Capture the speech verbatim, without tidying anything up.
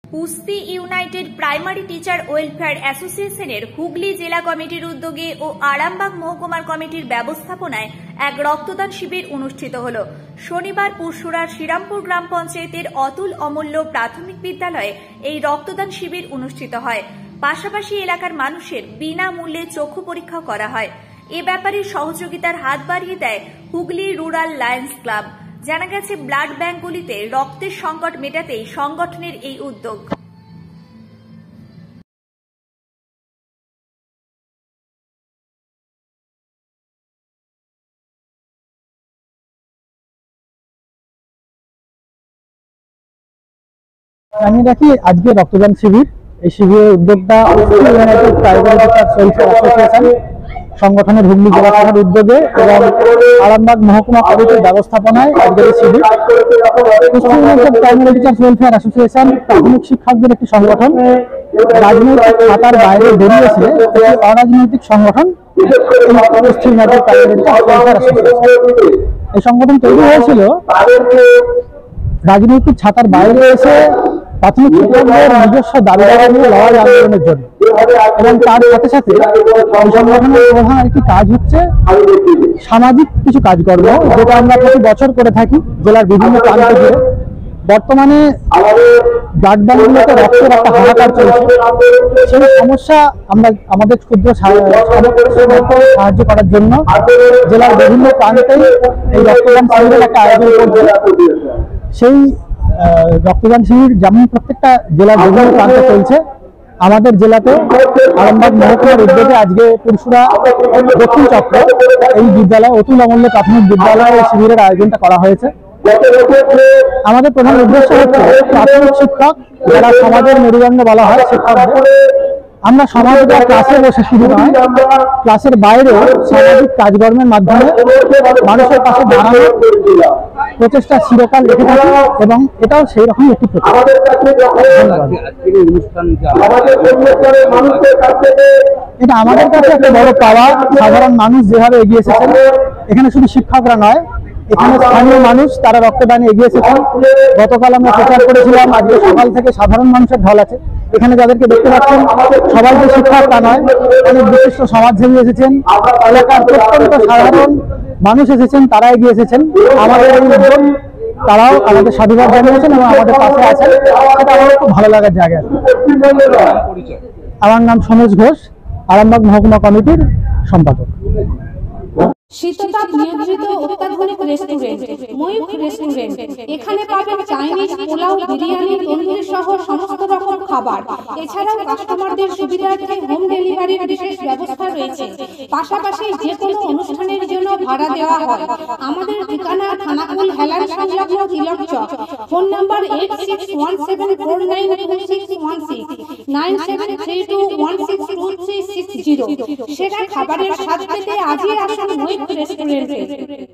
কুস্তি United primary teacher welfare অ্যাসোসিয়েশনের হুগলি জেলা কমিটির উদ্যোগে ও আরামবাগ মহকুমার কমিটির ব্যবস্থাপনায় এক রক্তদান শিবির অনুষ্ঠিত হল। শনিবার পুরসুরার শ্রীরামপুর গ্রাম পঞ্চায়েতের অতুল অমূল্য প্রাথমিক বিদ্যালয়ে এই রক্তদান শিবির অনুষ্ঠিত হয়। পাশাপাশি এলাকার মানুষের বিনামূল্যে চক্ষু পরীক্ষা করা হয়। এ ব্যাপারে সহযোগিতার হাত বাড়িয়ে দেয় হুগলি রুরাল লায়ন্স ক্লাব। জানা গেছে, ব্লাড ব্যাংকগুলিতে রক্তের সংকট মেটাতেই সংগঠনের এই উদ্যোগ। আমি রাখি আজকে রক্তদান শিবির। এই শিবিরের উদ্যোগটা সংগঠনের হুগলি জেলা শাখার উদ্যোগে এবং আরামবাগ মহকুমা কমিটির ব্যবস্থাপনায় আজকের শিবির। প্রাইমারি টিচার্স ওয়েলফেয়ার অ্যাসোসিয়েশন প্রাথমিক শিক্ষকদের একটি সংগঠন, রাজনৈতিক খাতার বাইরে বেরিয়েছে একটি অরাজনৈতিক সংগঠন। এই সংগঠন তৈরি হয়েছিল রাজনৈতিক ছাতার বাইরে এসে প্রাথমিক শিক্ষকদের নিজস্ব দাবি দাবা নিয়ে লড়াই আন্দোলনের জন্য, এবং তার সাথে সাথে এই সংগঠনের প্রধান একটি কাজ হচ্ছে সামাজিক কিছু কাজকর্ম, যেটা আমরা প্রতি বছর করে থাকি জেলার বিভিন্ন প্রান্ত জুড়ে। বর্তমানে ব্লাড ব্যাংকগুলোতে রক্তের একটা হাহাকার চলছে। সেই সমস্যা আমরা আমাদের ক্ষুদ্র সাহায্য করার জন্য জেলার বিভিন্ন প্রান্তেই এই রক্তদান শিবিরের একটা আয়োজন করছে। সেই রক্তদান শিবির যেমন প্রত্যেকটা জেলার বিভিন্ন প্রান্তে চলছে, আমাদের জেলাতে আরামবাগ মহকুমার উদ্যোগে আজকে পুরসুরা দক্ষিণ চক্র এই বিদ্যালয় অতুল অমূল্য প্রাথমিক বিদ্যালয়ে শিবিরের আয়োজনটা করা হয়েছে। আমাদের প্রধান উদ্দেশ্য হচ্ছে প্রাথমিক শিক্ষক, যারা সমাজের মেরুদণ্ড বলা হয় শিক্ষকদের, আমরা সমাজে ক্লাসে বসে শুরু নয়, ক্লাসের বাইরেও সামাজিক কাজকর্মের মাধ্যমে মানুষের পাশে দাঁড়ানোর প্রচেষ্টা চিরকাল রেখে থাকি, এবং এটাও সেই রকম একটি প্রচেষ্টা। এটা আমাদের কাছে একটা বড় পাওয়া। সাধারণ মানুষ যেভাবে এগিয়ে এসেছেন, এখানে শুধু শিক্ষকরা নয়, এখানে স্থানীয় মানুষ তারা রক্তদানে এগিয়ে এসেছেন। গতকাল আমরা প্রচার করেছিলাম, আজকে সকাল থেকে সাধারণ মানুষের ঢল আছে। এখানে যাদেরকে দেখতে পাচ্ছেন সবাই যে শিক্ষক তা নয়, অনেক বিশিষ্ট সমাজসেবী এসেছেন, এলাকার প্রত্যন্ত সাধারণ মানুষ এসেছেন, তারা এগিয়ে এসেছেন। আমাদের এই উদ্যোগ তারাও আমাদের সাধুবাদ জানিয়েছেন এবং আমাদের পাশে আছেন, সেটা আমার খুব ভালো লাগার জায়গা। আমার নাম সমজ ঘোষ, আরামবাগ মহকুমা কমিটির সম্পাদক। শীততাপ নিয়ন্ত্রিত অত্যাধুনিক রেস্টুরেন্ট ময়ূখ রেস্টুরেন্ট। এখানে পাবেন চাইনিজ, পোলাও, বিরিয়ানি, তন্দুরি সহ সমস্ত রকম খাবার। এছাড়াও কাস্টমারদের সুবিধার্থে হোম ডেলিভারির বিশেষ ব্যবস্থা রয়েছে। পাশাপাশি যে কোনো অনুষ্ঠানের জন্য ভাড়া দেওয়া হয়। আমাদের ঠিকানা থানাকুল হেলান সংলগ্ন Tilak Chak. Phone number eight six one seven four nine two six one six nine seven three two one six two three six zero. সেরা খাবারের স্বাদ পেতে আজই আসুন ময়ূখ রেস্টুরেন্টে।